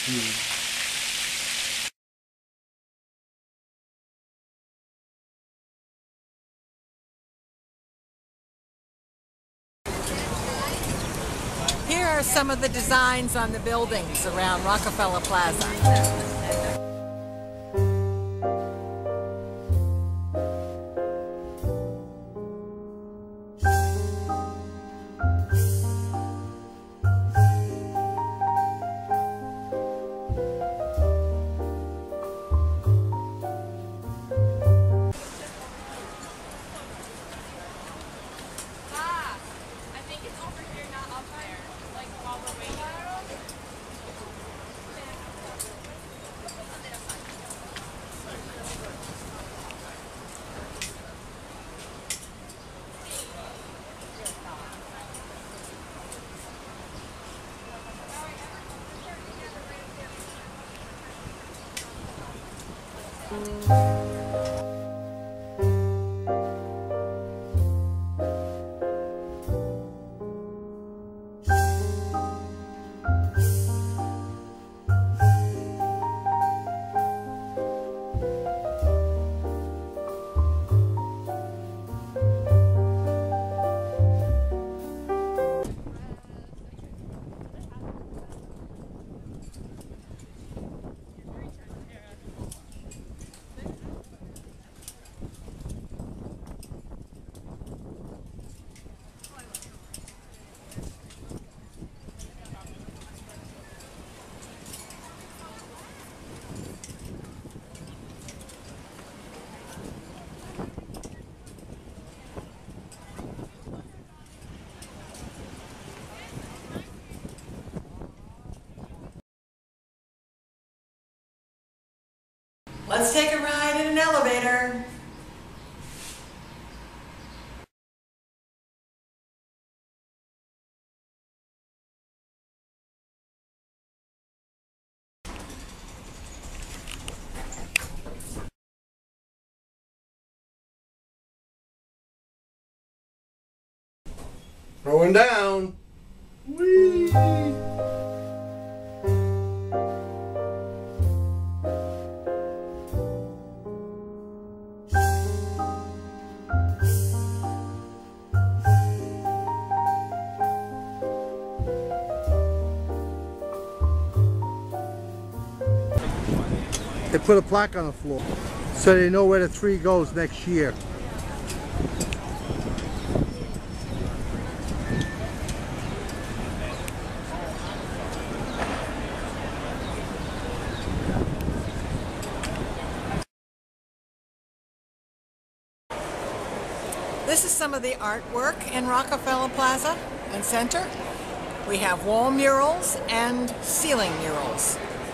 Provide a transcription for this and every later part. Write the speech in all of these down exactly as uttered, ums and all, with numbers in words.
Here are some of the designs on the buildings around Rockefeller Plaza. Let's take a ride in an elevator. Going down. Whee! They put a plaque on the floor so they know where the tree goes next year. This is some of the artwork in Rockefeller Plaza and Center. We have wall murals and ceiling murals.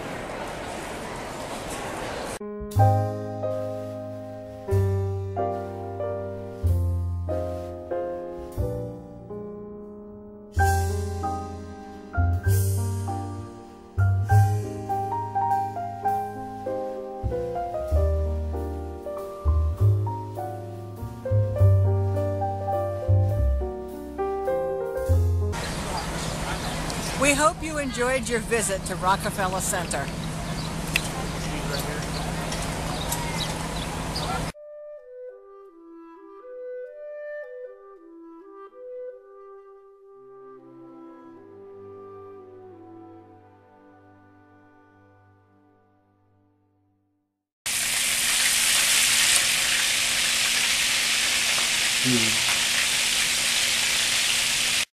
We hope you enjoyed your visit to Rockefeller Center. Hmm.